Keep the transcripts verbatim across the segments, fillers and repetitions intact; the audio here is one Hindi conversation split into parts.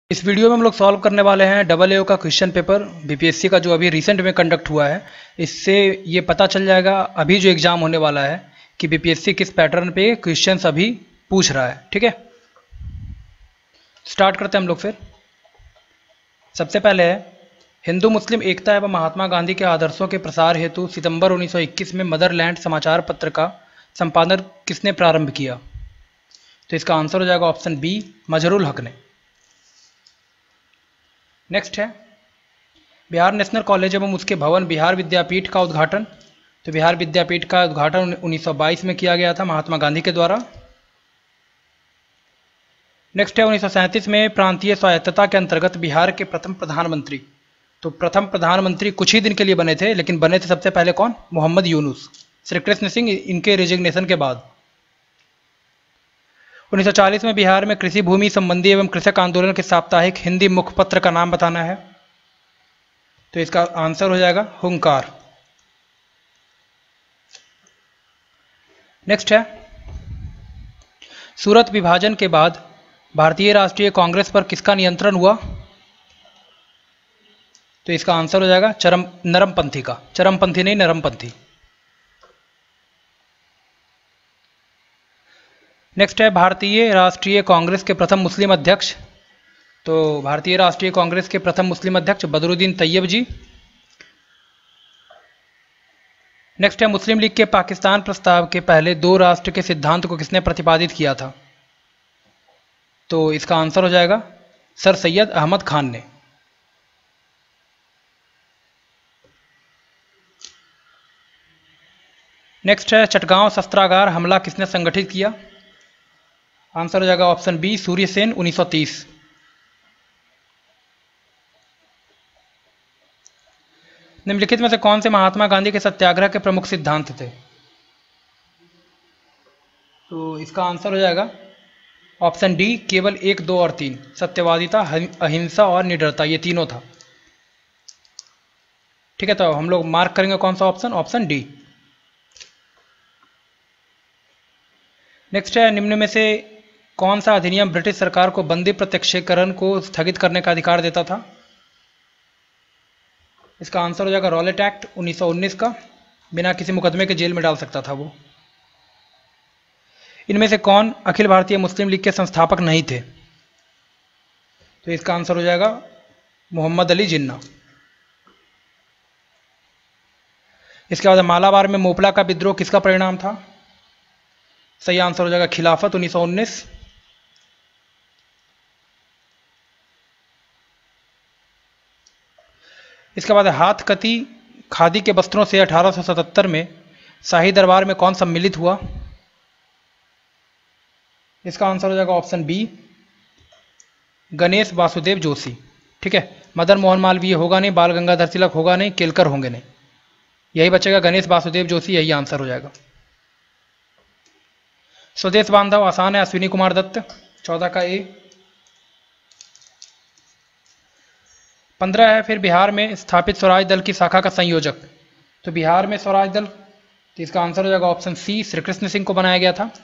इस वीडियो में हम लोग सॉल्व करने वाले हैं डबल ए का क्वेश्चन पेपर बीपीएससी का जो अभी रिसेंट में कंडक्ट हुआ है। इससे ये पता चल जाएगा अभी जो एग्ज़ाम होने वाला है कि बीपीएससी किस पैटर्न पे क्वेश्चंस अभी पूछ रहा है। ठीक है, स्टार्ट करते हैं हम लोग। फिर सबसे पहले है हिंदू मुस्लिम एकता एवं महात्मा गांधी के आदर्शों के प्रसार हेतु सितंबर उन्नीस सौ इक्कीस में मदरलैंड समाचार पत्र का संपादन किसने प्रारंभ किया? तो इसका आंसर हो जाएगा ऑप्शन बी, मजहरुल हक ने। नेक्स्ट है बिहार नेशनल कॉलेज एवं उसके भवन बिहार विद्यापीठ का उद्घाटन। तो बिहार विद्यापीठ का उद्घाटन उन्नीस सौ बाईस में किया गया था महात्मा गांधी के द्वारा। नेक्स्ट है उन्नीस सौ सैंतीस में प्रांतीय स्वायत्तता के अंतर्गत बिहार के प्रथम प्रधानमंत्री। तो प्रथम प्रधानमंत्री कुछ ही दिन के लिए बने थे, लेकिन बने थे सबसे पहले कौन? मोहम्मद यूनुस। श्री कृष्ण सिंह इनके रिजिग्नेशन के बाद। उन्नीस सौ चालीस में बिहार में कृषि भूमि संबंधी एवं कृषक आंदोलन के साप्ताहिक हिंदी मुखपत्र का नाम बताना है। तो इसका आंसर हो जाएगा हुंकार। नेक्स्ट है सूरत विभाजन के बाद भारतीय राष्ट्रीय कांग्रेस पर किसका नियंत्रण हुआ? तो इसका आंसर हो जाएगा चरम नरमपंथी का। चरमपंथी नहीं, नरमपंथी। नेक्स्ट है भारतीय राष्ट्रीय कांग्रेस के प्रथम मुस्लिम अध्यक्ष। तो भारतीय राष्ट्रीय कांग्रेस के प्रथम मुस्लिम अध्यक्ष बदरुद्दीन तैयब जी। नेक्स्ट है मुस्लिम लीग के पाकिस्तान प्रस्ताव के पहले दो राष्ट्र के सिद्धांत को किसने प्रतिपादित किया था? तो इसका आंसर हो जाएगा सर सैयद अहमद खान ने। नेक्स्ट है चटगांव शस्त्रागार हमला किसने संगठित किया? आंसर हो जाएगा ऑप्शन बी, सूर्य सेन उन्नीस सौ तीस। निम्नलिखित में से कौन से महात्मा गांधी के सत्याग्रह के प्रमुख सिद्धांत थे? तो इसका आंसर हो जाएगा ऑप्शन डी, केवल एक, दो और तीन। सत्यवादिता, अहिंसा और निडरता, ये तीनों था। ठीक है, तो हम लोग मार्क करेंगे कौन सा ऑप्शन? Option D. नेक्स्ट है निम्न में से कौन सा अधिनियम ब्रिटिश सरकार को बंदी प्रत्यक्षीकरण को स्थगित करने का अधिकार देता था? इसका आंसर हो जाएगा रॉलेट एक्ट उन्नीस सौ उन्नीस का। बिना किसी मुकदमे के जेल में डाल सकता था वो। इनमें से कौन अखिल भारतीय मुस्लिम लीग के संस्थापक नहीं थे? तो इसका आंसर हो जाएगा मोहम्मद अली जिन्ना। इसके बाद मालाबार में मोपला का विद्रोह किसका परिणाम था? सही आंसर हो जाएगा खिलाफत उन्नीस सौ उन्नीस। इसके बाद हाथ कती खादी के वस्त्रों से अठारह सौ सतहत्तर में शाही दरबार में कौन सम्मिलित हुआ? इसका आंसर हो जाएगा ऑप्शन बी, गणेश वासुदेव जोशी। ठीक है, मदन मोहन मालवीय होगा नहीं, बाल गंगाधर तिलक होगा नहीं, केलकर होंगे नहीं, यही बचेगा गणेश वासुदेव जोशी, यही आंसर हो जाएगा। स्वदेश बांधव आसान है, अश्विनी कुमार दत्त, चौदह का ए। पंद्रह है फिर बिहार में स्थापित स्वराज दल की शाखा का संयोजक। तो बिहार में स्वराज दल, तो इसका आंसर हो जाएगा ऑप्शन सी, श्री कृष्ण सिंह को बनाया गया था।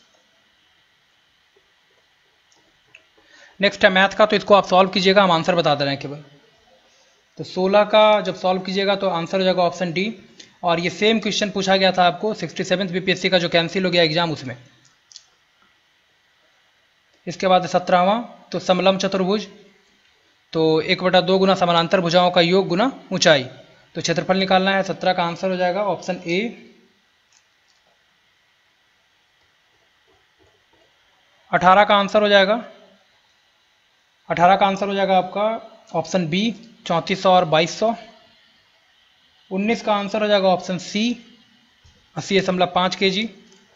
नेक्स्ट है मैथ का, तो इसको आप सॉल्व कीजिएगा, हम आंसर बता दे रहे हैं केवल। तो सोलह का जब सॉल्व कीजिएगा तो आंसर हो जाएगा ऑप्शन डी। और ये सेम क्वेश्चन पूछा गया था आपको सिक्सटी सेवन्थ बीपीएससी का जो कैंसिल हो गया एग्जाम, उसमें। इसके बाद सत्रहवां, तो समलम चतुर्भुज। तो एक बटा दो गुना समानांतर भुजाओं का योग गुना ऊंचाई। तो क्षेत्रफल निकालना है। सत्रह का आंसर हो जाएगा ऑप्शन ए। अठारह का आंसर हो जाएगा अठारह का आंसर हो जाएगा आपका ऑप्शन बी, चौंतीस सौ और बाईस सौ। उन्नीस का आंसर हो जाएगा ऑप्शन सी, अस्सी दशमलव पाँच के जी।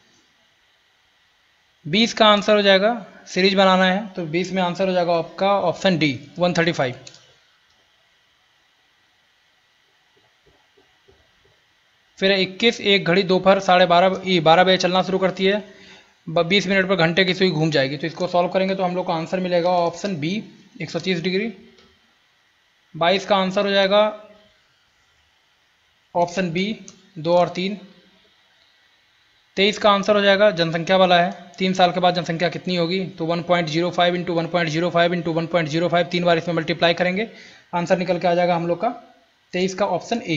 बीस का आंसर हो जाएगा, सीरीज बनाना है, तो बीस में आंसर हो जाएगा आपका ऑप्शन डी, एक सौ पैंतीस। फिर इक्कीस, एक घड़ी दोपहर साढ़े बारह बारह बजे चलना शुरू करती है, बीस मिनट पर घंटे की सुई घूम जाएगी। तो इसको सॉल्व करेंगे तो हम लोग का आंसर मिलेगा ऑप्शन बी, एक सौ तीस डिग्री। बाईस का आंसर हो जाएगा ऑप्शन बी, दो और तीन। तेईस का आंसर हो जाएगा, जनसंख्या वाला है, तीन साल के बाद जनसंख्या कितनी होगी, तो one point zero five into one point zero five into one point zero five तीन बार इसमें मल्टीप्लाई करेंगे, आंसर निकल के आ जाएगा हम लोग का तेईस का ऑप्शन ए।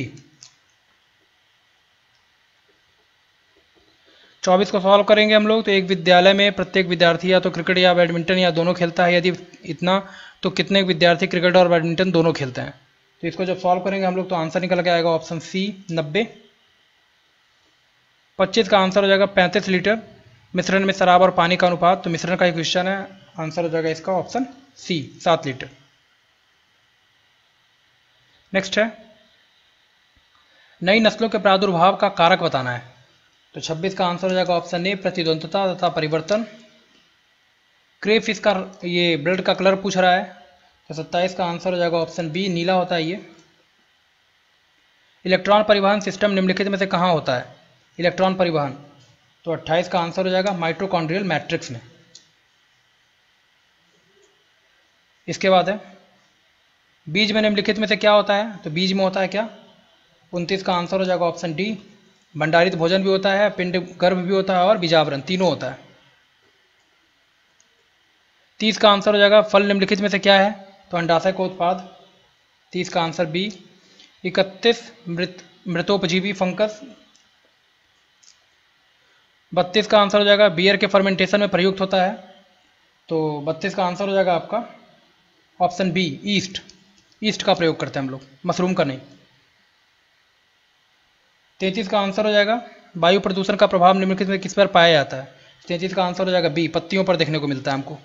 चौबीस को सॉल्व करेंगे हम लोग, तो एक विद्यालय में प्रत्येक विद्यार्थी या तो क्रिकेट या बैडमिंटन या दोनों खेलता है, यदि इतना तो कितने विद्यार्थी क्रिकेट और बैडमिंटन दोनों खेलते हैं। तो इसको जब सॉल्व करेंगे हम लोग तो आंसर निकल के आएगा ऑप्शन सी नब्बे। पच्चीस का आंसर हो जाएगा पैंतीस लीटर मिश्रण में शराब और पानी का अनुपात, तो मिश्रण का एक क्वेश्चन है, आंसर हो जाएगा इसका ऑप्शन सी सात लीटर। नेक्स्ट है नई नस्लों के प्रादुर्भाव का कारक बताना है, तो छब्बीस का आंसर हो जाएगा ऑप्शन ए प्रतिद्वंद्वता तथा परिवर्तन। क्रेप फिश का ये ब्लड का कलर पूछ रहा है, तो सत्ताईस का आंसर हो जाएगा ऑप्शन बी नीला होता है ये। इलेक्ट्रॉन परिवहन सिस्टम निम्नलिखित में से कहाँ होता है, इलेक्ट्रॉन परिवहन, तो अट्ठाईस का आंसर हो जाएगा माइटोकॉन्ड्रियल मैट्रिक्स में। इसके बाद है बीज में निम्नलिखित में से क्या होता है, तो बीज में होता है क्या, उनतीस का आंसर हो जाएगा ऑप्शन डी भंडारित भोजन भी होता है, पिंड गर्भ भी होता है और बीजावरण तीनों होता है। तीस का आंसर हो जाएगा फल निम्नलिखित में से क्या है, तो अंडाशय का उत्पाद, तीस का आंसर बी। इकतीस मृत मृतोपजीवी फंगस, बत्तीस का आंसर हो जाएगा बियर के फर्मेंटेशन में प्रयुक्त होता है, तो बत्तीस का आंसर हो जाएगा आपका ऑप्शन बी ईस्ट, ईस्ट का प्रयोग करते हैं हम लोग, मशरूम का नहीं। तैंतीस का आंसर हो जाएगा वायु प्रदूषण का प्रभाव निम्नलिखित में किस पर पाया जाता है, तैंतीस का आंसर हो जाएगा बी पत्तियों पर देखने को मिलता है हमको।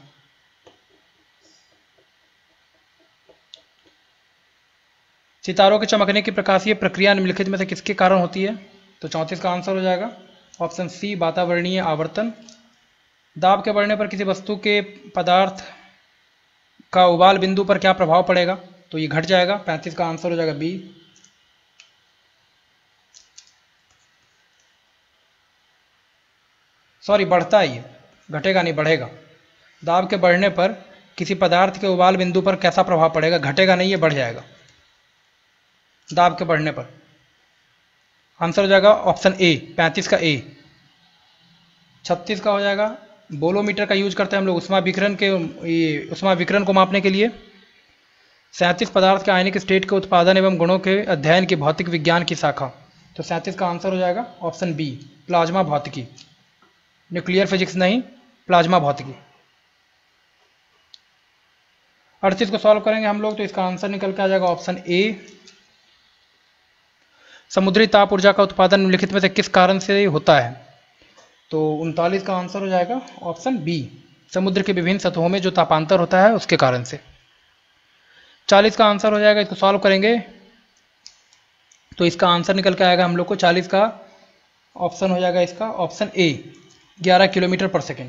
सितारों के चमकने की प्रकाशीय प्रक्रिया निम्नलिखित में से किसके कारण होती है, तो चौंतीस का आंसर हो जाएगा ऑप्शन सी वातावरणीय आवर्तन। दाब के बढ़ने पर किसी वस्तु के पदार्थ का उबाल बिंदु पर क्या प्रभाव पड़ेगा, तो ये घट जाएगा, पैंतीस का आंसर हो जाएगा बी। सॉरी बढ़ता है, ये घटेगा नहीं बढ़ेगा। दाब के बढ़ने पर किसी पदार्थ के उबाल बिंदु पर कैसा प्रभाव पड़ेगा, घटेगा नहीं, ये बढ़ जाएगा दाब के बढ़ने पर। आंसर हो जाएगा ऑप्शन ए पैंतीस का ए। छत्तीस का हो जाएगा बोलोमीटर का यूज करते हैं हम लोग उष्मा विकिरण के ये उष्मा विकिरण को मापने के लिए। सैंतीस पदार्थ के आयनिक स्टेट के उत्पादन एवं गुणों के अध्ययन की भौतिक विज्ञान की शाखा, तो सैंतीस का आंसर हो जाएगा ऑप्शन बी प्लाज्मा भौतिकी, न्यूक्लियर फिजिक्स नहीं प्लाज्मा भौतिकी। अड़तीस को सॉल्व करेंगे हम लोग, तो इसका आंसर निकल के आ जाएगा ऑप्शन ए समुद्री ताप ऊर्जा का उत्पादन निम्नलिखित में से किस कारण से होता है, तो उनतालीस का आंसर हो जाएगा ऑप्शन बी समुद्र के विभिन्न सतहों में जो तापांतर होता है उसके कारण से। चालीस का आंसर हो जाएगा, इसको सॉल्व करेंगे तो इसका आंसर निकल के आएगा हम लोग को चालीस का ऑप्शन हो जाएगा इसका ऑप्शन ए ग्यारह किलोमीटर पर सेकेंड,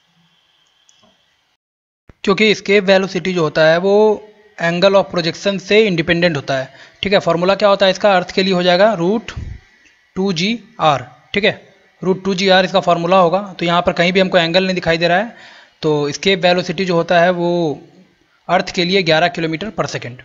क्योंकि इसकेप वेलोसिटी जो होता है वो एंगल ऑफ प्रोजेक्शन से इंडिपेंडेंट होता है। ठीक है, फॉर्मूला क्या होता है इसका, अर्थ के लिए हो जाएगा रूट टू जी आर। ठीक है, रूट टू जी आर इसका फॉर्मूला होगा। तो यहाँ पर कहीं भी हमको एंगल नहीं दिखाई दे रहा है, तो इसकेप वेलोसिटी जो होता है वो अर्थ के लिए ग्यारह किलोमीटर पर सेकेंड।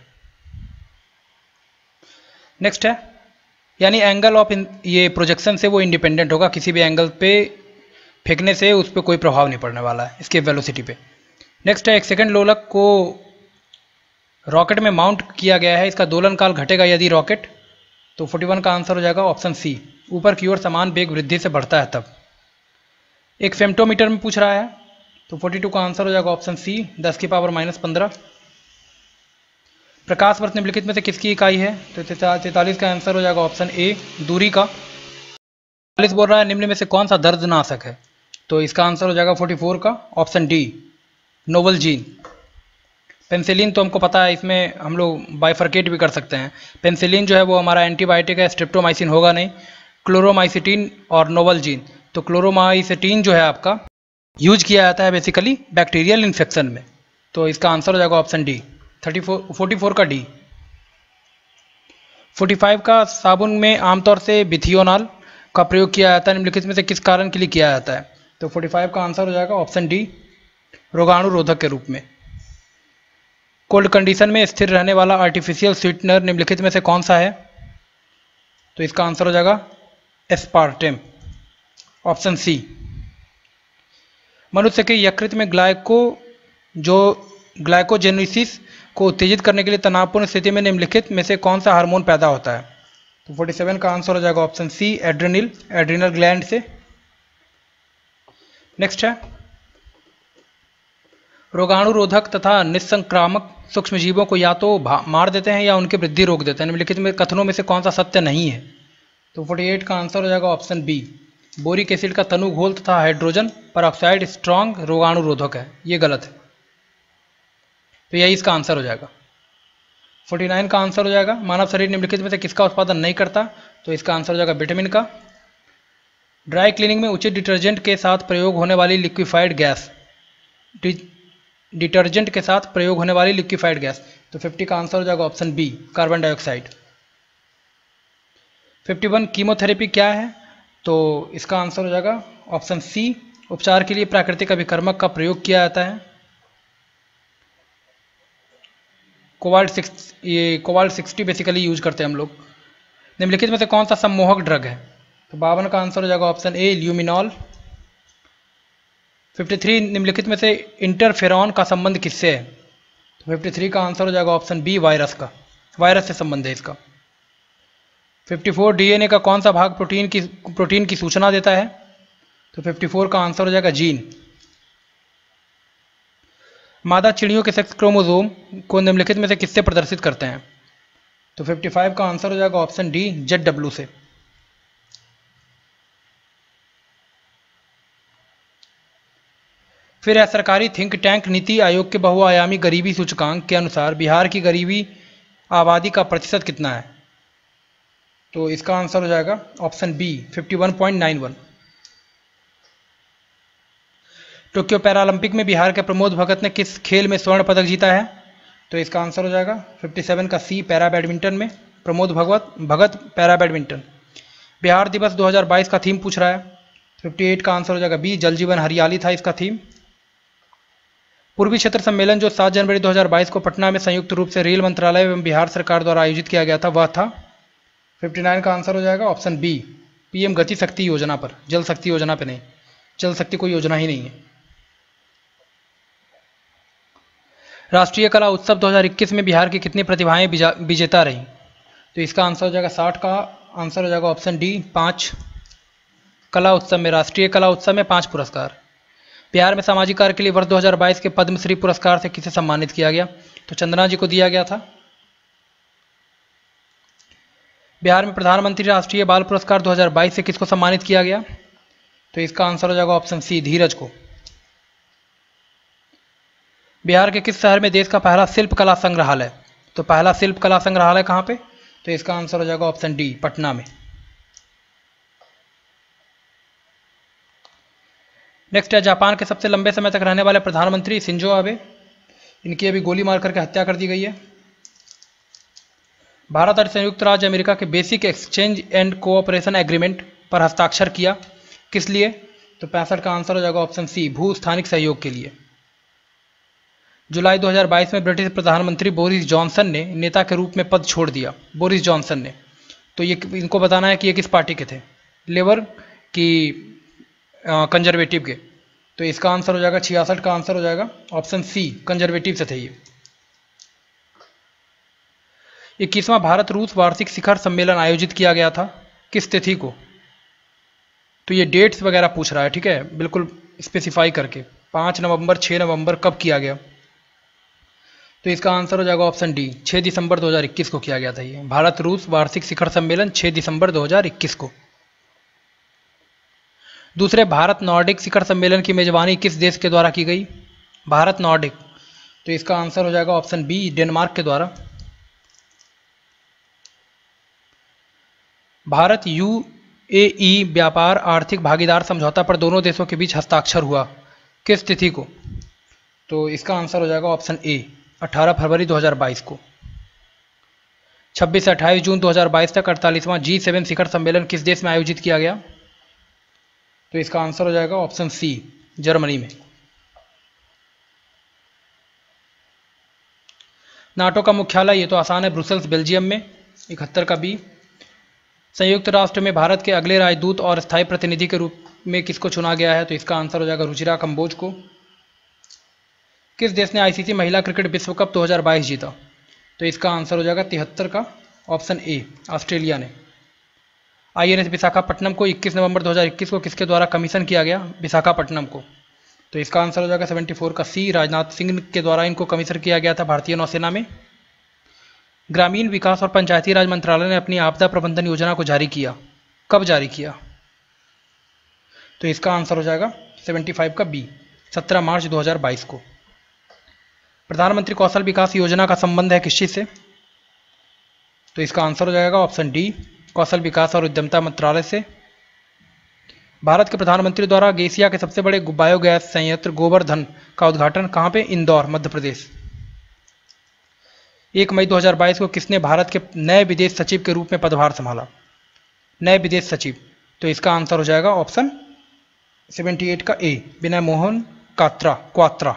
नेक्स्ट है यानी एंगल ऑफ ये प्रोजेक्शन से वो इंडिपेंडेंट होगा, किसी भी एंगल पे फेंकने से उस पर कोई प्रभाव नहीं पड़ने वाला है इसके वेलोसिटी पे। नेक्स्ट है एक सेकंड लोलक को रॉकेट में माउंट किया गया है, इसका दोलन काल घटेगा यदि रॉकेट, तो इकतालीस का आंसर हो जाएगा ऑप्शन सी ऊपर की ओर समान वेग वृद्धि से बढ़ता है तब। एक फेम्टोमीटर में पूछ रहा है, तो बयालीस का आंसर हो जाएगा ऑप्शन सी दस की पावर माइनस पंद्रह। प्रकाश वर्ष निम्नलिखित में से किसकी इकाई है, तो तैंतालीस का आंसर हो जाएगा ऑप्शन ए दूरी का। चालीस बोल रहा है निम्न में से कौन सा दर्दनाशक है, तो इसका आंसर हो जाएगा चौवालीस का option D novel gene. Penicillin तो हमको पता है, इसमें हम लोग बाइफर्केट भी कर सकते हैं। पेंसिलिन जो है वो हमारा एंटीबायोटिक है, स्ट्रेप्टोमाइसिन होगा नहीं। क्लोरोमाइसिटीन और नोवल जीन, तो क्लोरोमाइसिटीन जो है आपका यूज किया जाता है बेसिकली बैक्टीरियल इन्फेक्शन में, तो इसका आंसर हो जाएगा option D thirty four forty four का डी। पैंतालीस का साबुन में आमतौर से बिथियोनाल का प्रयोग किया जाता है, निम्नलिखित में से किस कारण के लिए किया जाता है, तो पैंतालीस का आंसर हो जाएगा ऑप्शन डी रोगाणुरोधक के रूप में। कोल्ड कंडीशन में स्थिर रहने वाला आर्टिफिशियल स्वीटनर निम्नलिखित में से कौन सा है, तो इसका आंसर हो जाएगा एस्पार्टेम। Option C. मनुष्य के यकृत में ग्लाइको जो ग्लाइकोजेनेसिस को उत्तेजित करने के लिए तनावपूर्ण स्थिति में निम्नलिखित में से कौन सा हार्मोन पैदा होता है? तो सैंतालीस का आंसर हो जाएगा option C, adrenal adrenal gland से। नेक्स्ट है, रोगाणुरोधक तथा निसंक्रामक सूक्ष्मजीवों को या तो मार देते हैं या उनकी वृद्धि रोक देते हैं। निम्नलिखित में कथनों में से कौन सा सत्य नहीं है? तो अड़तालीस का आंसर हो जाएगा ऑप्शन बी, बोरिक एसिड का तनु घोल तथा हाइड्रोजन परऑक्साइड स्ट्रॉन्ग रोगाणुरोधक है। ये गलत है, तो यही इसका आंसर हो जाएगा। उनचास का आंसर हो जाएगा, मानव शरीर निम्नलिखित में से किसका उत्पादन नहीं करता? तो इसका आंसर हो जाएगा विटामिन का। ड्राई क्लीनिंग में उचित डिटर्जेंट के साथ प्रयोग होने वाली लिक्विफाइड गैस, डिटर्जेंट के साथ प्रयोग होने वाली लिक्विफाइड गैस। तो पचास का आंसर हो जाएगा ऑप्शन बी, कार्बन डाइऑक्साइड। इक्यावन, कीमोथेरेपी क्या है? तो इसका आंसर हो जाएगा ऑप्शन सी, उपचार के लिए प्राकृतिक अभिकर्मक का प्रयोग किया जाता है। कोबाल्ट सिक्स ये कोबाल्ट सिक्सटी बेसिकली यूज करते हैं हम लोग। निम्नलिखित में से कौन सा सम्मोहक ड्रग है? तो बावन का आंसर हो जाएगा ऑप्शन ए, ल्यूमिनॉल। तिरेपन, निम्नलिखित में से इंटरफेरॉन का संबंध किससे है? तो तिरेपन का आंसर हो जाएगा ऑप्शन बी, वायरस का, वायरस से संबंध है इसका। चौवन, डीएनए का कौन सा भाग प्रोटीन की प्रोटीन की सूचना देता है? तो चौवन का आंसर हो जाएगा जीन। मादा चिड़ियों के सेक्स क्रोमोसोम को निम्नलिखित में से किससे प्रदर्शित करते हैं? तो पचपन का आंसर हो जाएगा ऑप्शन डी, जेड डब्ल्यू से। फिर है, सरकारी थिंक टैंक नीति आयोग के बहुआयामी गरीबी सूचकांक के अनुसार बिहार की गरीबी आबादी का प्रतिशत कितना है? तो इसका आंसर हो जाएगा ऑप्शन बी, इक्यावन पॉइंट नौ एक। टोक्यो पैरालंपिक में बिहार के प्रमोद भगत ने किस खेल में स्वर्ण पदक जीता है? तो इसका आंसर हो जाएगा सत्तावन का सी, पैरा बैडमिंटन में, प्रमोद भगवत भगत पैरा बैडमिंटन। बिहार दिवस दो हज़ार बाईस का थीम पूछ रहा है। अट्ठावन का आंसर हो जाएगा बी, जल जीवन हरियाली था इसका थीम। पूर्वी क्षेत्र सम्मेलन जो सात जनवरी दो हज़ार बाईस को पटना में संयुक्त रूप से रेल मंत्रालय एवं बिहार सरकार द्वारा आयोजित किया गया था, वह था। उनसठ का आंसर हो जाएगा ऑप्शन बी, पीएम गति शक्ति योजना पर, जल शक्ति योजना पर नहीं, जल शक्ति कोई योजना ही नहीं है। राष्ट्रीय कला उत्सव दो हज़ार इक्कीस में बिहार की कितनी प्रतिभाएं विजेता रहीं? तो इसका आंसर हो जाएगा साठ का आंसर हो जाएगा ऑप्शन डी, पाँच। कला उत्सव में, राष्ट्रीय कला उत्सव में पाँच पुरस्कार। बिहार में सामाजिक कार्य के लिए वर्ष दो हज़ार बाईस के पद्मश्री पुरस्कार से किसे सम्मानित किया गया? तो चंदना जी को दिया गया था। बिहार में प्रधानमंत्री राष्ट्रीय बाल पुरस्कार दो हज़ार बाईस से किसको सम्मानित किया गया? तो इसका आंसर हो जाएगा ऑप्शन सी, धीरज को। बिहार के किस शहर में देश का पहला शिल्प कला संग्रहालय? तो पहला शिल्प कला संग्रहालय कहाँ पे? तो इसका आंसर हो जाएगा ऑप्शन डी, पटना में। नेक्स्ट है, जापान के सबसे लंबे समय तक रहने वाले प्रधानमंत्री शिंजो आबे, इनकी अभी गोली मार करके हत्या कर दी गई है। भारत और संयुक्त राज्य अमेरिका के basic exchange and cooperation agreement पर हस्ताक्षर किया, किस लिए? तो पैंसठ का आंसर हो जाएगा ऑप्शन सी, भू स्थानिक सहयोग के लिए। जुलाई दो हज़ार बाईस में ब्रिटिश प्रधानमंत्री बोरिस जॉनसन ने नेता के रूप में पद छोड़ दिया, बोरिस जॉनसन ने। तो ये इनको बताना है कि ये किस पार्टी के थे, लेबर की कंजर्वेटिव के। तो इसका आंसर हो जाएगा छियासठ का आंसर हो जाएगा ऑप्शन सी, कंजर्वेटिव से थे ये। इक्कीसवां भारत रूस वार्षिक शिखर सम्मेलन आयोजित किया गया था, किस तिथि को? तो ये डेट्स वगैरह पूछ रहा है, ठीक है, बिल्कुल स्पेसिफाई करके, पाँच नवंबर, छः नवंबर, कब किया गया? तो इसका आंसर हो जाएगा ऑप्शन डी, छः दिसंबर दो हज़ार इक्कीस को किया गया था ये भारत रूस वार्षिक शिखर सम्मेलन, छः दिसंबर दो हज़ार इक्कीस को। दूसरे भारत नॉर्डिक शिखर सम्मेलन की मेजबानी किस देश के द्वारा की गई? भारत नॉर्डिक। तो इसका आंसर हो जाएगा ऑप्शन बी, डेनमार्क के द्वारा। भारत यूएई व्यापार आर्थिक भागीदार समझौता पर दोनों देशों के बीच हस्ताक्षर हुआ, किस तिथि को? तो इसका आंसर हो जाएगा ऑप्शन ए, अठारह फरवरी दो हज़ार बाईस को। छब्बीस से अट्ठाईस जून दो हज़ार बाईस तक अड़तालीसवां जी सेवन शिखर सम्मेलन किस देश में आयोजित किया गया? तो इसका आंसर हो जाएगा ऑप्शन सी, जर्मनी में। नाटो का मुख्यालय, ये तो आसान है, ब्रुसेल्स बेल्जियम में। इकहत्तर का बी। संयुक्त राष्ट्र में भारत के अगले राजदूत और स्थायी प्रतिनिधि के रूप में किसको चुना गया है? तो इसका आंसर हो जाएगा रुचिरा कंबोज को। किस देश ने आईसीसी महिला क्रिकेट विश्व कप दो हज़ार बाईस जीता? तो इसका आंसर हो जाएगा तिहत्तर का ऑप्शन ए, ऑस्ट्रेलिया ने। आईएनएस विशाखापट्टनम को इक्कीस नवंबर दो हज़ार इक्कीस को किसके द्वारा कमीशन किया गया? विशाखापट्टनम को। तो इसका आंसर हो जाएगा चौहत्तर का सी, राजनाथ सिंह के द्वारा इनको कमीशन किया गया था भारतीय नौसेना में। ग्रामीण विकास और पंचायती राज मंत्रालय ने अपनी आपदा प्रबंधन योजना को जारी किया, कब जारी किया? तो इसका आंसर हो जाएगा पचहत्तर का बी, सत्रह मार्च दो हज़ार बाईस को। प्रधानमंत्री कौशल विकास योजना का संबंध है किस चीज से? तो इसका आंसर हो जाएगा ऑप्शन डी, कौशल विकास और उद्यमिता मंत्रालय से। भारत के प्रधानमंत्री द्वारा गेसिया के सबसे बड़े बायोगैस संयंत्र गोवर्धन का उद्घाटन कहाँ पे? इंदौर, मध्य प्रदेश। एक मई दो हज़ार बाईस को किसने भारत के नए विदेश सचिव के रूप में पदभार संभाला? नए विदेश सचिव। तो इसका आंसर हो जाएगा ऑप्शन अठहत्तर का ए, विनय मोहन कात्रा क्वात्रा।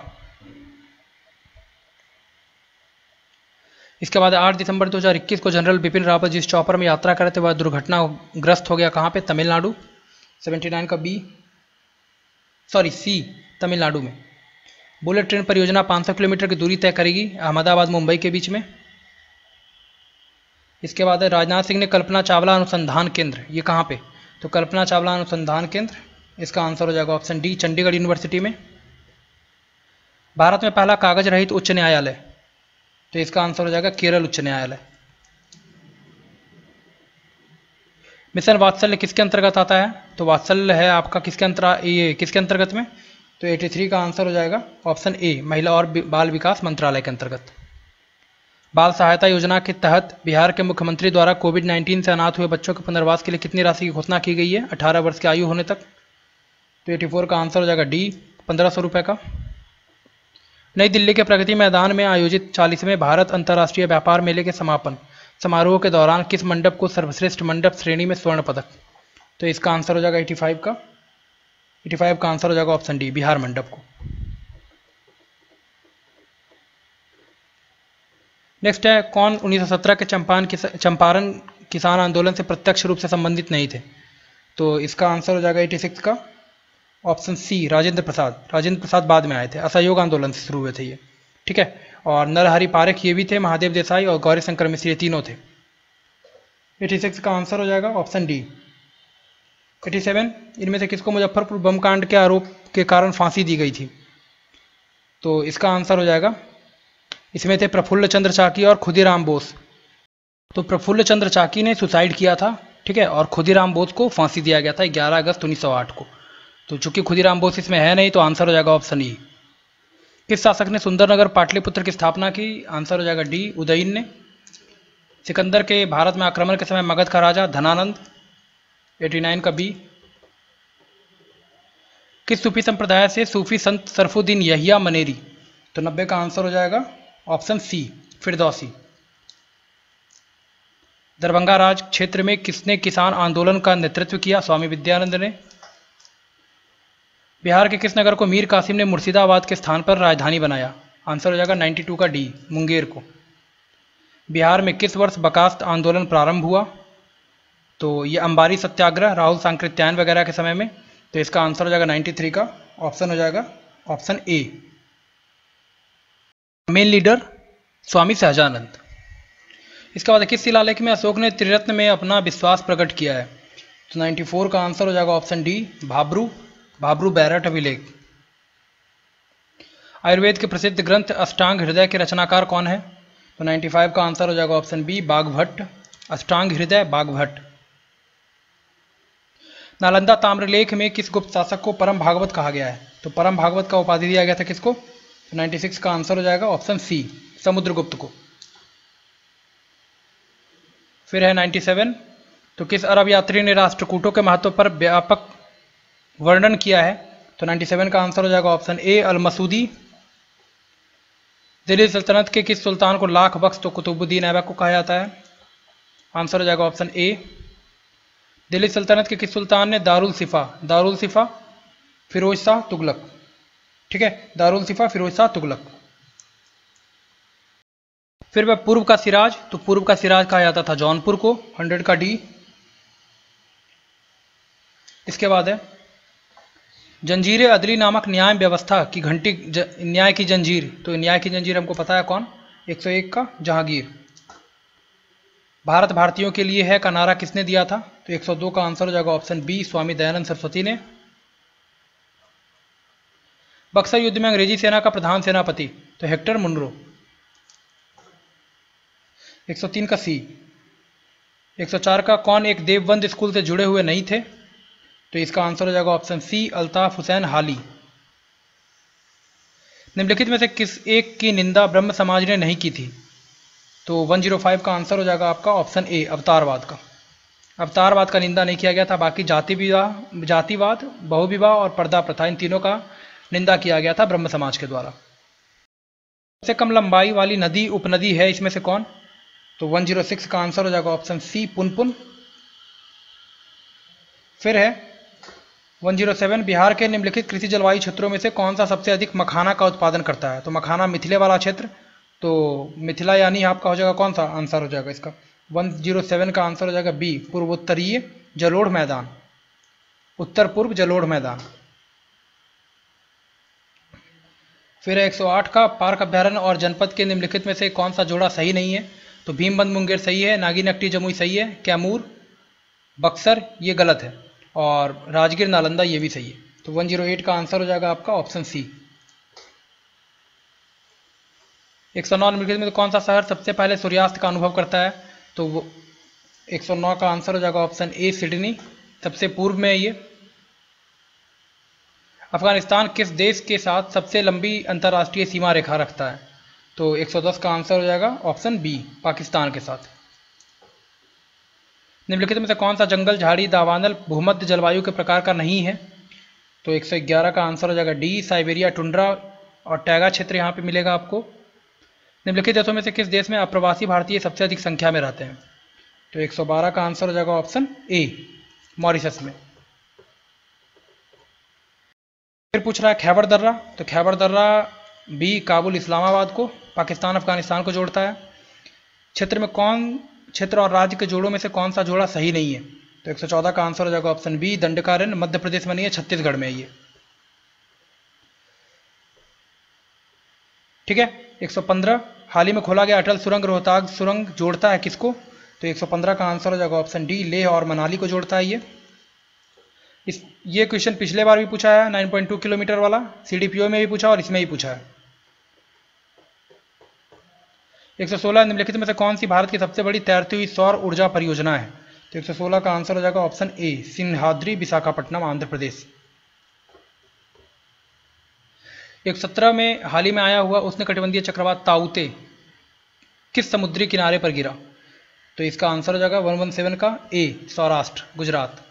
इसके बाद आठ दिसंबर दो हज़ार इक्कीस को जनरल बिपिन रावत जिस चॉपर में यात्रा कर रहे थे वह दुर्घटनाग्रस्त हो गया, कहाँ पे? तमिलनाडु, उन्यासी का बी, सॉरी सी, तमिलनाडु में। बुलेट ट्रेन परियोजना पाँच सौ किलोमीटर की दूरी तय करेगी अहमदाबाद मुंबई के बीच में। इसके बाद राजनाथ सिंह ने कल्पना चावला अनुसंधान केंद्र, ये कहाँ पे? तो कल्पना चावला अनुसंधान केंद्र, इसका आंसर हो जाएगा ऑप्शन डी, चंडीगढ़ यूनिवर्सिटी में। भारत में पहला कागज रहित उच्च न्यायालय, तो इसका आंसर हो जाएगा केरल उच्च न्यायालय। मिशन वात्सल्य किसके अंतर्गत आता है? तो वात्सल्य है आपका किसके अंतर ये किसके अंतर्गत में? तो तिरासी का आंसर हो जाएगा ऑप्शन ए, महिला और बाल विकास मंत्रालय के अंतर्गत। बाल सहायता योजना के तहत बिहार के मुख्यमंत्री द्वारा कोविड उन्नीस से अनाथ हुए बच्चों के पुनर्वास के लिए कितनी राशि की घोषणा की गई है अठारह वर्ष की आयु होने तक? तो चौरासी का आंसर हो जाएगा डी, पंद्रह सौ रुपये का। नई दिल्ली के प्रगति मैदान में आयोजित चालीसवें भारत अंतर्राष्ट्रीय व्यापार मेले के समापन समारोह के दौरान किस मंडप को सर्वश्रेष्ठ मंडप श्रेणी में स्वर्ण पदक? तो इसका आंसर हो जाएगा पचासी का पचासी का आंसर हो जाएगा ऑप्शन डी, बिहार मंडप को। नेक्स्ट है, कौन उन्नीस सौ सत्रह के चंपारण किस, चंपारण किसान आंदोलन से प्रत्यक्ष रूप से संबंधित नहीं थे? तो इसका आंसर हो जाएगा छियासी का ऑप्शन सी, राजेंद्र प्रसाद। राजेंद्र प्रसाद बाद में आए थे, असहयोग आंदोलन से शुरू हुए थे ये, ठीक है। और नरहरि पारेख ये भी थे, महादेव देसाई और गौरी शंकर मिश्र ये तीनों थे। छियासी का आंसर हो जाएगा ऑप्शन डी, सत्तासी। इनमें से किसको मुजफ्फरपुर बम कांड के आरोप के कारण फांसी दी गई थी? तो इसका आंसर हो जाएगा, इसमें थे प्रफुल्ल चंद्र चाकी और खुदीराम बोस। तो प्रफुल्ल चंद्र चाकी ने सुसाइड किया था, ठीक है, और खुदीराम बोस को फांसी दिया गया था ग्यारह अगस्त उन्नीस सौ आठ को। तो चूंकि खुदीराम बोस इसमें है नहीं तो आंसर हो जाएगा ऑप्शन ई। किस शासक ने सुंदरनगर पाटलिपुत्र की स्थापना की? आंसर हो जाएगा डी, उदयन ने। सिकंदर के भारत में आक्रमण के समय मगध का राजा धनानंद, नवासी का बी। किस सूफी संप्रदाय से सूफी संत सरफुद्दीन यहिया मनेरी? तो नब्बे का आंसर हो जाएगा option C, Firdausi. Darbhanga Raj क्षेत्र में किसने किसान आंदोलन का नेतृत्व किया? स्वामी विद्यानंद ने। बिहार के किस नगर को मीर कासिम ने मुर्शिदाबाद के स्थान पर राजधानी बनाया? आंसर हो जाएगा बानवे का डी, मुंगेर को। बिहार में किस वर्ष बकास्त आंदोलन प्रारंभ हुआ? तो ये अंबारी सत्याग्रह, राहुल सांकृत्यायन वगैरह के समय में। तो इसका आंसर हो जाएगा तिरानवे का ऑप्शन हो जाएगा option A, main leader Swami Sahajanand. इसके बाद किस शिलालेख में अशोक ने त्रिरत्न में अपना विश्वास प्रकट किया है? तो चौरानवे का आंसर हो जाएगा ऑप्शन डी, भाब्रू भाब्रू बैरट अभिलेख। आयुर्वेद के प्रसिद्ध ग्रंथ अष्टांग हृदय के रचनाकार कौन है? तो पचानवे का आंसर हो जाएगा ऑप्शन बी, बाघभट्ट। अष्टांग हृदय बाघभट्ट। नालंदा ताम्रलेख में किस गुप्त शासक को परम भागवत कहा गया है? तो परम भागवत का उपाधि दिया गया था किसको? तो छियानवे का आंसर हो जाएगा ऑप्शन सी, समुद्रगुप्त को। फिर है सत्तानवे, तो किस अरब यात्री ने राष्ट्रकूटों के महत्व पर व्यापक वर्णन किया है? तो सत्तानवे का आंसर हो जाएगा ऑप्शन ए, अल मसूदी। दिल्ली सल्तनत के किस सुल्तान को लाख बख्श तो कुतुबुद्दीन ऐबक को कहा जाता है? आंसर हो जाएगा ऑप्शन ए। दिल्ली सल्तनत के किस सुल्तान ने दारुल सिफा दारुल सिफा फिरोज शाह तुगलक, ठीक है, दारुल सिफा फिरोज शाह तुगलक। फिर वह पूर्व का सिराज, तो पूर्व का सिराज कहा जाता था जौनपुर को, सौ का डी। इसके बाद है जंजीर अदली नामक न्याय व्यवस्था की घंटी ज, न्याय की जंजीर, तो न्याय की जंजीर हमको पता है कौन, एक सौ एक का जहांगीर। भारत भारतीयों के लिए है का नारा किसने दिया था, तो एक सौ दो का आंसर हो जाएगा ऑप्शन बी, स्वामी दयानंद सरस्वती ने। बक्सर युद्ध में अंग्रेजी सेना का प्रधान सेनापति, तो हेक्टर मुनरो। एक सौ तीन का सी। एक सौ चार का कौन एक देवबंद स्कूल से जुड़े हुए नहीं थे, तो इसका आंसर हो जाएगा ऑप्शन सी, अल्ताफ हुसैन हाली। निम्नलिखित में से किस एक की निंदा ब्रह्म समाज ने नहीं की थी, तो एक सौ पाँच का आंसर हो जाएगा आपका ऑप्शन ए, अवतारवाद का। अवतारवाद का निंदा नहीं किया गया था, बाकी जाति विवाह जातिवाद, बहुविवाह और पर्दा प्रथा, इन तीनों का निंदा किया गया था ब्रह्म समाज के द्वारा। सबसे कम लंबाई वाली नदी उपनदी है इसमें से कौन, तो एक सौ छह का आंसर हो जाएगा ऑप्शन सी, पुनपुन। फिर है एक सौ सात, बिहार के निम्नलिखित कृषि जलवायु क्षेत्रों में से कौन सा सबसे अधिक मखाना का उत्पादन करता है, तो मखाना मिथिले वाला क्षेत्र, तो मिथिला यानी आपका हो जाएगा कौन सा आंसर हो जाएगा इसका, एक सौ सात का आंसर हो जाएगा बी, पूर्वोत्तरीय जलोढ़ मैदान, उत्तर पूर्व जलोढ़ मैदान। फिर है एक सौ आठ का, पार्क अभ्यारण्य और जनपद के निम्नलिखित में से कौन सा जोड़ा सही नहीं है, तो भीमबंध मुंगेर सही है, नागी नकटी जमुई सही है, कैमूर बक्सर ये गलत है, और राजगीर नालंदा ये भी सही है। तो एक सौ आठ का आंसर हो जाएगा आपका ऑप्शन सी। एक सौ नौ निम्नलिखित में तो कौन सा शहर सबसे पहले सूर्यास्त का अनुभव करता है, तो वो एक सौ नौ का आंसर हो जाएगा ऑप्शन ए, सिडनी, सबसे पूर्व में है ये। अफगानिस्तान किस देश के साथ सबसे लंबी अंतर्राष्ट्रीय सीमा रेखा रखता है, तो एक सौ दस का आंसर हो जाएगा ऑप्शन बी, पाकिस्तान के साथ। निम्नलिखित में से कौन सा जंगल झाड़ी दावानल भूमध्य जलवायु के प्रकार का नहीं है, तो एक सौ ग्यारह का आंसर हो जाएगा डी, साइबेरिया टुंड्रा और टैगा क्षेत्र यहाँ पे मिलेगा आपको। निम्नलिखित देशों में से किस देश में अप्रवासी भारतीय सबसे अधिक संख्या में रहते हैं, तो एक सौ बारह का आंसर हो जाएगा ऑप्शन ए, मॉरिशस में। फिर पूछ रहा है खैबर दर्रा, तो खैबर दर्रा बी, काबुल इस्लामाबाद को, पाकिस्तान अफगानिस्तान को जोड़ता है। क्षेत्र में कौन क्षेत्र और राज्य के जोड़ों में से कौन सा जोड़ा सही नहीं है, तो एक सौ चौदह का आंसर हो जाएगा ऑप्शन बी, दंडकारण्य, मध्य प्रदेश में नहीं है, छत्तीसगढ़ में है ये। ठीक है। एक सौ पंद्रह, हाल ही में खोला गया अटल सुरंग रोहतांग सुरंग जोड़ता है किसको, तो एक सौ पंद्रह का आंसर हो जाएगा ऑप्शन डी, लेह और मनाली को जोड़ता है ये। इस ये क्वेश्चन पिछले बार भी पूछा है, नौ पॉइंट दो किलोमीटर वाला, सीडीपीओ में भी पूछा और इसमें ही पूछा है। एक सौ सोलह, निम्नलिखित में से कौन सी भारत की सबसे बड़ी तैरती हुई सौर ऊर्जा परियोजना है, तो एक सौ सोलह का आंसर हो जाएगा ऑप्शन ए, सिंहाद्री, विशाखापट्टनम, आंध्र प्रदेश। एक सौ सत्रह में हाल ही में आया हुआ उष्णकटिबंधीय चक्रवात ताउते किस समुद्री किनारे पर गिरा, तो इसका आंसर हो जाएगा एक सौ सत्रह का ए, सौराष्ट्र, गुजरात।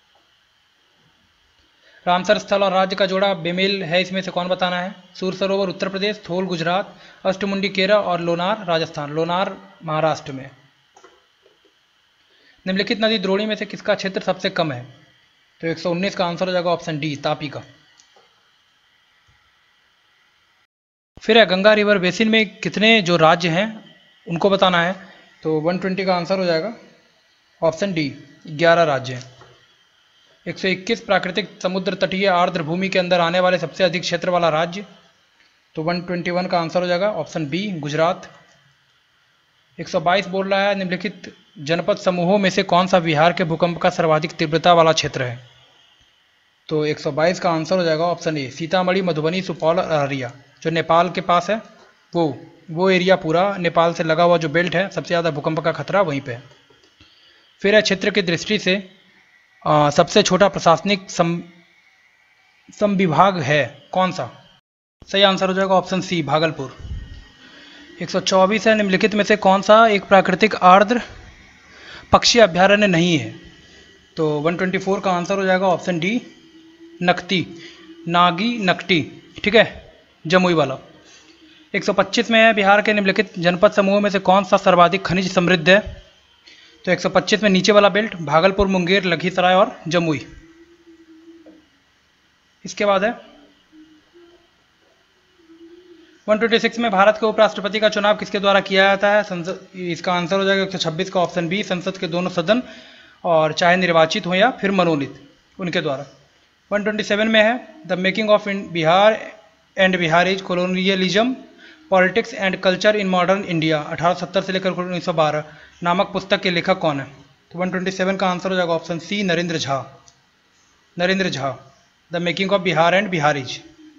रामसर स्थल और राज्य का जोड़ा बेमेल है इसमें से कौन बताना है, सूर सरोवर उत्तर प्रदेश, थोल गुजरात, अष्टमुंडी केरल और लोनार राजस्थान, लोनार महाराष्ट्र में। निम्नलिखित नदी द्रोणी में से किसका क्षेत्र सबसे कम है, तो एक सौ उन्नीस का आंसर हो जाएगा ऑप्शन डी, तापी का। फिर है गंगा रिवर बेसिन में कितने जो राज्य हैं उनको बताना है, तो एक सौ बीस का आंसर हो जाएगा ऑप्शन डी, ग्यारह राज्य हैं। एक सौ इक्कीस, प्राकृतिक समुद्र तटीय आर्द्र भूमि के अंदर आने वाले सबसे अधिक क्षेत्र वाला राज्य, तो एक सौ इक्कीस का आंसर हो जाएगा ऑप्शन बी, गुजरात। एक सौ बाईस बोल रहा है निम्नलिखित जनपद समूहों में से कौन सा बिहार के भूकंप का सर्वाधिक तीव्रता वाला क्षेत्र है, तो एक सौ बाईस का आंसर हो जाएगा ऑप्शन ए, सीतामढ़ी, मधुबनी, सुपौल और अररिया, जो नेपाल के पास है वो वो एरिया पूरा नेपाल से लगा हुआ जो बेल्ट है, सबसे ज़्यादा भूकंप का खतरा वहीं पे है। फिर है क्षेत्र की दृष्टि से आ, सबसे छोटा प्रशासनिक सम संविभाग है कौन सा, सही आंसर हो जाएगा ऑप्शन सी, भागलपुर। एक सौ चौबीस है निम्नलिखित में से कौन सा एक प्राकृतिक आर्द्र पक्षी अभ्यारण्य नहीं है, तो एक सौ चौबीस का आंसर हो जाएगा ऑप्शन डी, नकटी, नागी नकटी, ठीक है, जमुई वाला। एक सौ पच्चीस में है बिहार के निम्नलिखित जनपद समूह में से कौन सा सर्वाधिक खनिज समृद्ध है, तो एक सौ पच्चीस में नीचे वाला बेल्ट, भागलपुर, मुंगेर, लखीसराय और जमुई। इसके बाद है एक सौ छब्बीस में भारत के उपराष्ट्रपति का चुनाव किसके द्वारा किया जाता है, संसद, इसका आंसर हो जाएगा एक सौ छब्बीस का ऑप्शन बी, संसद के दोनों सदन और चाहे निर्वाचित हो या फिर मनोनीत उनके द्वारा। वन ट्वेंटी सेवन में है the making of Bihar and Biharis colonialism politics and culture in modern India अठारह सौ सत्तर से लेकर उन्नीस सौ बारह नामक पुस्तक के लेखक कौन है? तो वन ट्वेंटी सेवन का आंसर हो जाएगा option C Narendra Jha. Narendra Jha, the making of Bihar and Biharis.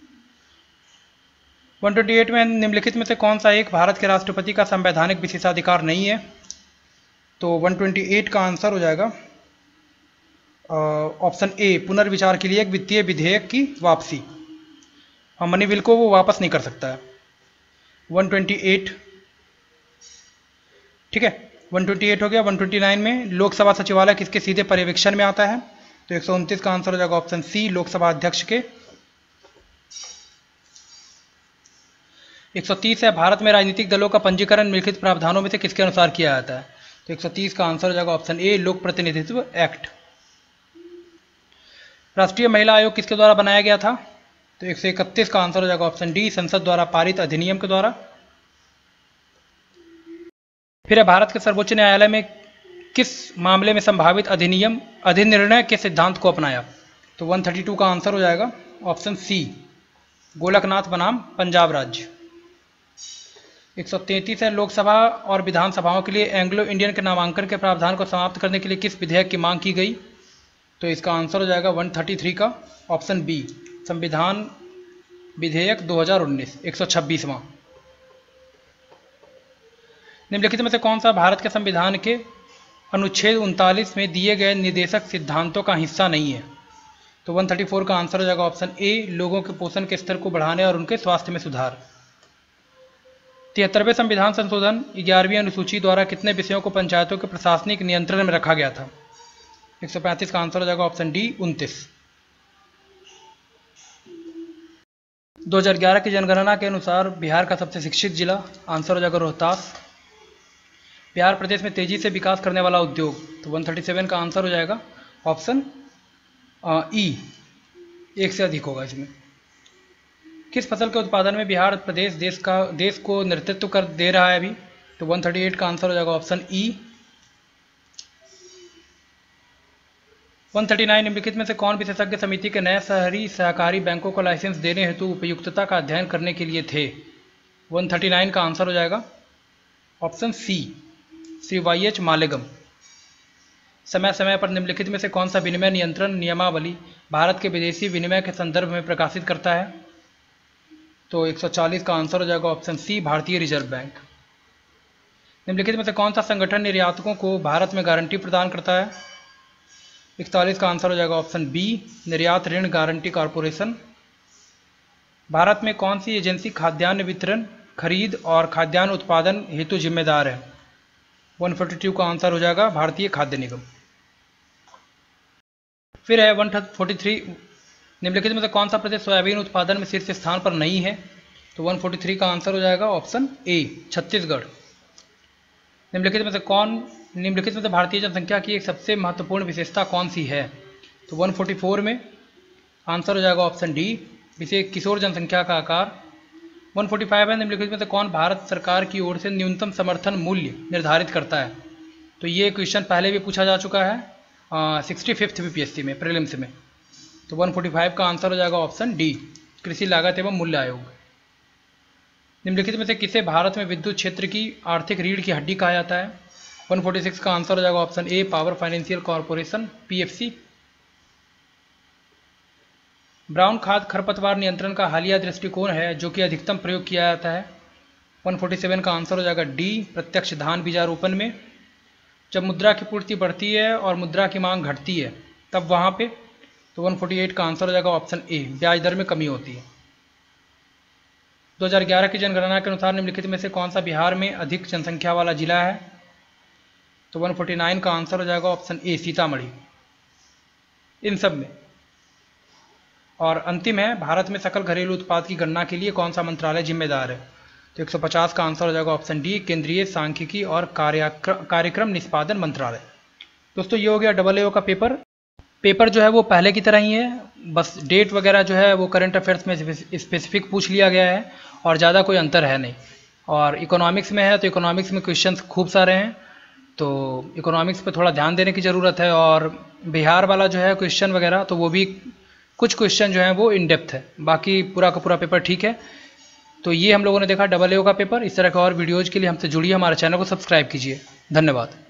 One twenty eight में निम्नलिखित में से कौन सा एक भारत के राष्ट्रपति का संवैधानिक विशेषाधिकार नहीं है? तो वन ट्वेंटी एट का आंसर हो जाएगा ऑप्शन ए पुनर्विचार के लिए एक वित्तीय विधेयक की वापसी। हम मनी बिल को वो वापस नहीं कर सकता है। वन ट्वेंटी एट, ठीक है, वन ट्वेंटी एट हो गया। वन ट्वेंटी नाइन में लोकसभा सचिवालय किसके सीधे पर्यवेक्षण में आता है? तो एक सौ उनतीस का आंसर हो जाएगा ऑप्शन सी लोकसभा अध्यक्ष के। एक सौ तीस है भारत में राजनीतिक दलों का पंजीकरण निम्नलिखित प्रावधानों में से किसके अनुसार किया जाता है? तो एक सौ तीस का आंसर हो जाएगा ऑप्शन ए लोक प्रतिनिधित्व एक्ट। राष्ट्रीय महिला आयोग किसके द्वारा बनाया गया था? तो एक सौ इकतीस का आंसर हो जाएगा ऑप्शन डी संसद द्वारा पारित अधिनियम के द्वारा। फिर है भारत के सर्वोच्च न्यायालय में किस मामले में संभावित अधिनियम अधिनिर्णय के सिद्धांत को अपनाया? तो एक सौ बत्तीस का आंसर हो जाएगा ऑप्शन सी गोलकनाथ बनाम पंजाब राज्य। एक सौ तैंतीस है लोकसभा और विधानसभाओं के लिए एंग्लो इंडियन के नामांकन के प्रावधान को समाप्त करने के लिए किस विधेयक की मांग की गई? तो इसका आंसर हो जाएगा एक सौ तैंतीस का ऑप्शन बी संविधान विधेयक दो हज़ार उन्नीस एक सौ छब्बीसवां। निम्नलिखित में से कौन सा भारत के संविधान के अनुच्छेद उनतालीस में दिए गए निर्देशक सिद्धांतों का हिस्सा नहीं है? तो एक सौ चौंतीस का आंसर हो जाएगा ऑप्शन ए लोगों के पोषण के स्तर को बढ़ाने और उनके स्वास्थ्य में सुधार। तिहत्तरवें संविधान संशोधन ग्यारहवीं अनुसूची द्वारा कितने विषयों को पंचायतों के प्रशासनिक नियंत्रण में रखा गया था? एक सौ पैंतीस का आंसर हो जाएगा ऑप्शन डी उनतीस। दो हज़ार ग्यारह की जनगणना के अनुसार बिहार का सबसे शिक्षित जिला, आंसर हो जाएगा रोहतास। बिहार प्रदेश में तेजी से विकास करने वाला उद्योग, तो एक सौ सैंतीस का आंसर हो जाएगा ऑप्शन ई एक से अधिक होगा इसमें। किस फसल के उत्पादन में बिहार प्रदेश देश का देश को नेतृत्व कर दे रहा है अभी? तो एक सौ अड़तीस का आंसर हो जाएगा ऑप्शन ई। एक सौ उनतालीस निम्नलिखित में से कौन विशेषज्ञ समिति के नए शहरी सहकारी बैंकों को लाइसेंस देने हेतु उपयुक्तता का अध्ययन करने के लिए थे? एक सौ उनतालीस का आंसर हो जाएगा option C Shri Y H Malegam. समय समय पर निम्नलिखित में से कौन सा विनिमय नियंत्रण नियमावली भारत के विदेशी विनिमय के संदर्भ में प्रकाशित करता है? तो एक सौ चालीस का आंसर हो जाएगा ऑप्शन सी भारतीय रिजर्व बैंक। निम्नलिखित में से कौन सा संगठन निर्यातकों को भारत में गारंटी प्रदान करता है? इकतालीस का आंसर हो जाएगा ऑप्शन बी निर्यात ऋण गारंटी कॉरपोरेशन। भारत में कौन सी एजेंसी खाद्यान्न वितरण खरीद और खाद्यान्न उत्पादन हेतु जिम्मेदार है? एक सौ बयालीस का आंसर हो जाएगा भारतीय खाद्य निगम। फिर है एक सौ तैंतालीस निम्नलिखित में से कौन सा प्रदेश सोयाबीन उत्पादन में शीर्ष स्थान पर नहीं है? तो एक सौ तैंतालीस का आंसर हो जाएगा ऑप्शन ए छत्तीसगढ़। निम्नलिखित में से कौन निम्नलिखित में से भारतीय जनसंख्या की एक सबसे महत्वपूर्ण विशेषता कौन सी है? तो एक सौ चौवालीस में आंसर हो जाएगा ऑप्शन डी विशेष किशोर जनसंख्या का आकार। एक सौ पैंतालीस है निम्नलिखित में से कौन भारत सरकार की ओर से न्यूनतम समर्थन मूल्य निर्धारित करता है? तो ये क्वेश्चन पहले भी पूछा जा चुका है सिक्सटी फिफ्थ बीपीएससी में प्रीलिम्स में। तो एक सौ पैंतालीस का आंसर हो जाएगा ऑप्शन डी कृषि लागत एवं मूल्य आयोग। निम्नलिखित में से किसे भारत में विद्युत क्षेत्र की आर्थिक रीढ़ की हड्डी कहा जाता है? एक सौ छियालीस का आंसर हो जाएगा option A power financial corporation PFC. Brown खाद खरपतवार नियंत्रण का हालिया दृष्टिकोण है जो कि अधिकतम प्रयोग किया जाता है? एक सौ सैंतालीस का आंसर हो जाएगा डी प्रत्यक्ष धान बीजारोपण में। जब मुद्रा की पूर्ति बढ़ती है और मुद्रा की मांग घटती है तब वहाँ पे, तो एक सौ अड़तालीस का आंसर हो जाएगा ऑप्शन ए ब्याज दर में कमी होती है। दो हज़ार ग्यारह की जनगणना के अनुसार निम्नलिखित में से कौन सा बिहार में अधिक जनसंख्या वाला जिला है? तो एक सौ उनचास का आंसर हो जाएगा ऑप्शन ए सीतामढ़ी इन सब में। और अंतिम है भारत में सकल घरेलू उत्पाद की गणना के लिए कौन सा मंत्रालय जिम्मेदार है? तो एक सौ पचास का आंसर हो जाएगा ऑप्शन डी केंद्रीय सांख्यिकी और कार्यक्रम निष्पादन मंत्रालय। दोस्तों ये हो गया डबल ए ओ का पेपर। पेपर जो है वो पहले की तरह ही है, बस डेट वगैरह जो है वो करंट अफेयर्स में स्पेसिफिक पूछ लिया गया है और ज़्यादा कोई अंतर है नहीं। और इकोनॉमिक्स में है तो इकोनॉमिक्स में क्वेश्चंस खूब सारे हैं, तो इकोनॉमिक्स पे थोड़ा ध्यान देने की ज़रूरत है। और बिहार वाला जो है क्वेश्चन वगैरह तो वो भी कुछ क्वेश्चन जो हैं वो इन डेप्थ है, बाकी पूरा का पूरा पेपर ठीक है। तो ये हम लोगों ने देखा डबल ए ओ का पेपर। इस तरह के और वीडियोज़ के लिए हमसे जुड़िए, हमारे चैनल को सब्सक्राइब कीजिए। धन्यवाद।